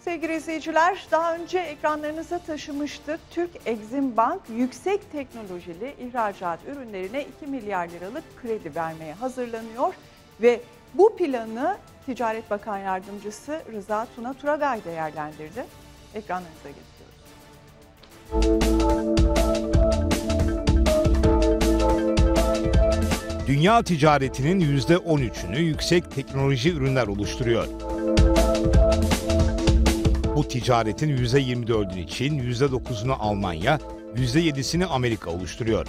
sevgili izleyiciler. Daha önce ekranlarınıza taşımıştık. Türk Exim Bank yüksek teknolojili ihracat ürünlerine 2 milyar liralık kredi vermeye hazırlanıyor ve bu planı Ticaret Bakan Yardımcısı Rıza Tuna Turagay değerlendirdi. Ekranlarınıza getiriyoruz. Dünya ticaretinin %13'ünü yüksek teknoloji ürünler oluşturuyor. Bu ticaretin %24'ünü Çin, %9'unu Almanya, %7'sini Amerika oluşturuyor.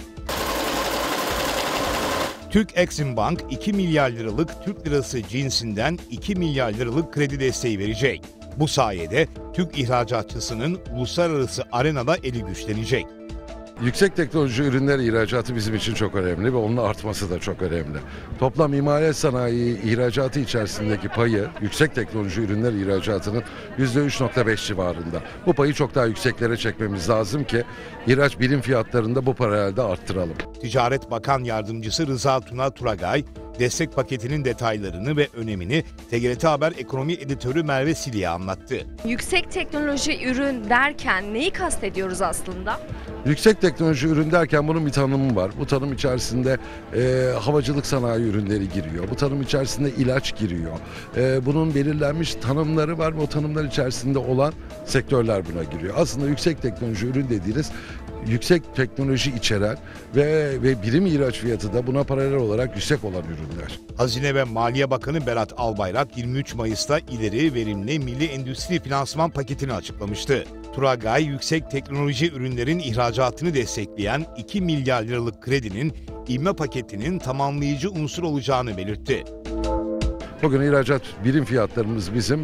Türk Exim Bank 2 milyar liralık Türk lirası cinsinden 2 milyar liralık kredi desteği verecek. Bu sayede Türk ihracatçısının uluslararası arenada eli güçlenecek. Yüksek teknoloji ürünler ihracatı bizim için çok önemli ve onun artması da çok önemli. Toplam imalat sanayi ihracatı içerisindeki payı yüksek teknoloji ürünler ihracatının %3,5 civarında. Bu payı çok daha yükseklere çekmemiz lazım ki ihraç birim fiyatlarında bu paralelde arttıralım. Ticaret Bakan Yardımcısı Rıza Tuna Turagay, destek paketinin detaylarını ve önemini TGRT Haber Ekonomi Editörü Merve Sili'ye anlattı. Yüksek teknoloji ürün derken neyi kastediyoruz aslında? Yüksek teknoloji ürün derken bunun bir tanımı var. Bu tanım içerisinde havacılık sanayi ürünleri giriyor. Bu tanım içerisinde ilaç giriyor. Bunun belirlenmiş tanımları var ve o tanımlar içerisinde olan sektörler buna giriyor. Aslında yüksek teknoloji ürün dediğiniz yüksek teknoloji içeren ve birim ihraç fiyatı da buna paralel olarak yüksek olan ürünler. Hazine ve Maliye Bakanı Berat Albayrak 23 Mayıs'ta ileri verimli Milli Endüstri Finansman Paketini açıklamıştı. Turagay, yüksek teknoloji ürünlerin ihracatını destekleyen 2 milyar liralık kredinin ivme paketinin tamamlayıcı unsur olacağını belirtti. Bugün ihracat birim fiyatlarımız bizim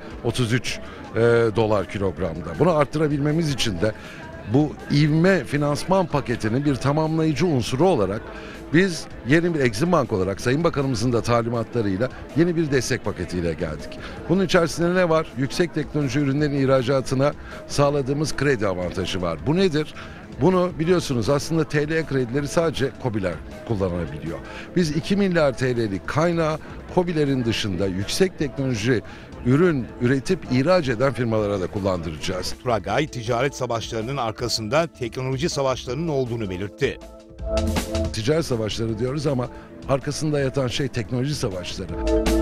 1,33 dolar kilogramda. Bunu arttırabilmemiz için de bu ivme finansman paketinin bir tamamlayıcı unsuru olarak biz yeni bir Exim Bank olarak Sayın Bakanımızın da talimatlarıyla yeni bir destek paketiyle geldik. Bunun içerisinde ne var? Yüksek teknoloji ürünlerin ihracatına sağladığımız kredi avantajı var. Bu nedir? Bunu biliyorsunuz aslında TL kredileri sadece KOBİ'ler kullanabiliyor. Biz 2 milyar TL'lik kaynağı KOBİ'lerin dışında yüksek teknoloji ürün üretip ihraç eden firmalara da kullandıracağız. Turagay, ticaret savaşlarının arkasında teknoloji savaşlarının olduğunu belirtti. Ticaret savaşları diyoruz ama arkasında yatan şey teknoloji savaşları.